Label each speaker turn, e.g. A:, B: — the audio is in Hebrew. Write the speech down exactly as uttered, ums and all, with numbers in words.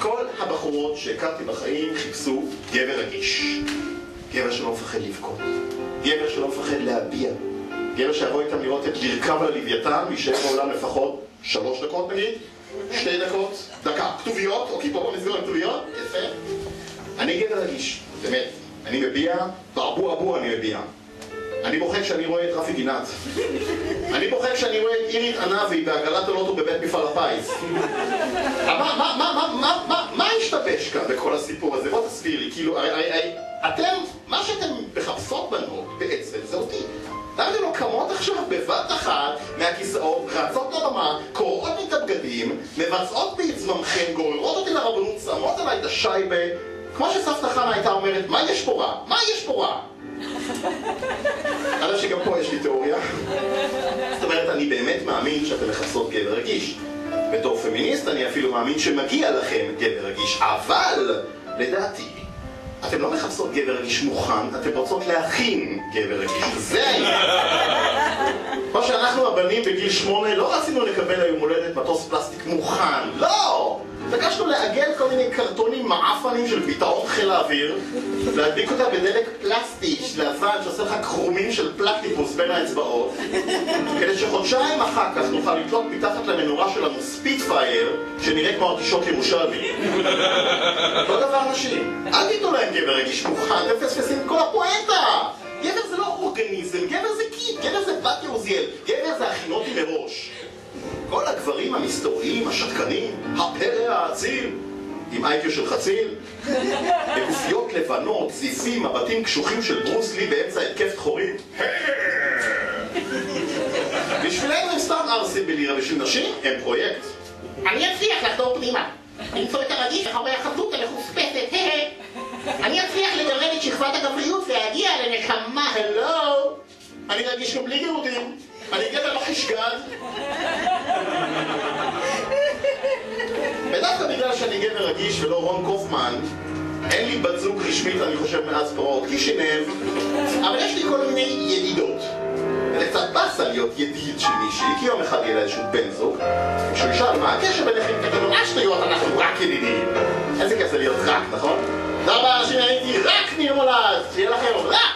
A: כל הבחורות שהכרתי בחיים חיפשו גבר רגיש. גבר שלא מפחד לבכות. גבר שלא מפחד להביע. גבר שיבוא איתם לראות את לרכב על הלוויתן, וישאר בעולם לפחות שלוש דקות נגיד, שתי דקות, דקה, כתוביות, אוקיי, פה בוא נסגור עם כתוביות, יפה. אני גבר רגיש, באמת. אני מביע, באבו אבו אני מביע. אני בוכה כשאני רואה את רפי גינת. אני בוכה כשאני רואה את אירית ענבי בעגלת הלוטו בבית מפעל הפיס. מה, מה, מה, מה, מה, מה, מה השתבש כאן בכל הסיפור הזה? בוא תסביר לי, כאילו, אתם, מה שאתם מחפשות בנו בעצם זה אותי. למה אתם לא קמות עכשיו בבת אחת מהכיסאות, רצות לבמה, קוראות לי את הבגדים, מבצעות בי את זממכם, גוררות אותי לרבנות, שמות עליי את השייבה, כמו שסבתא חנה הייתה אומרת, מה יש פה רע? מה יש פה רע? עד שגם פה יש לי תיאוריה. זאת אומרת, אני באמת מאמין שאתם מחפשות גבר רגיש. בתור פמיניסט אני אפילו מאמין שמגיע לכם גבר רגיש, אבל לדעתי אתם לא מחפשות גבר רגיש מוכן, אתם רוצות להכין גבר רגיש. זה העניין. כמו שאנחנו הבנים בגיל שמונה לא רצינו לקבל היום הולדת מטוס פלסטיק מוכן. לא! ביקשנו לעגל כל מיני קרטונים מעפנים של ביטאון חיל האוויר, להדביק אותה בדלק פלסטי לבן שעושה לך קרומים של פלקטיפוס בין האצבעות, כדי שחודשיים אחר כך נוכל לתלות מתחת למנורה שלנו ספיטפייר שנראה כמו ארטישות ירושלמי. אותו דבר נשים, אל תיתנו להם גבר רגיש מוכן, אתם מפספסים כל הפואנטה. גבר זה לא אורגניזם, גבר זה קיט, גבר זה בת יעוזיאל, גבר זה הכינותי מראש. כל הגברים המסתוריים, השתקנים, הפרא האציל, עם אייקו של חציל, בגופיות לבנות, זיפים, מבטים קשוחים של ברוס לי באמצע התקף דחורים. בשבילנו הם סתם ארסים בלירה, בשביל נשים הם פרויקט.
B: אני אצליח לחדור פנימה, למצוא את הרגיש אחרי החזות המחוספסת, אני אצליח לגרד את שכבת הגבריות ולהגיע לנקמה.
A: הלו, אני רגיש גם בלי גאודים. אני גבר לא חשגד. ודווקא בגלל שאני גבר רגיש ולא רון קופמן, אין לי בת זוג רשמית, אני חושב, מאז פרעות קישינב, אבל יש לי כל מיני ידידות. זה קצת באסה להיות ידיד של מישהי, כי יום אחד יהיה לה איזשהו בן זוג, כשהוא ישאל מה הקשר ביניכם, תגידו, מה שטויות, אנחנו רק ידידים. איזה כיף זה להיות רק, נכון? תודה רבה אנשים, הייתי רק ניר מולד, שיהיה לכם רק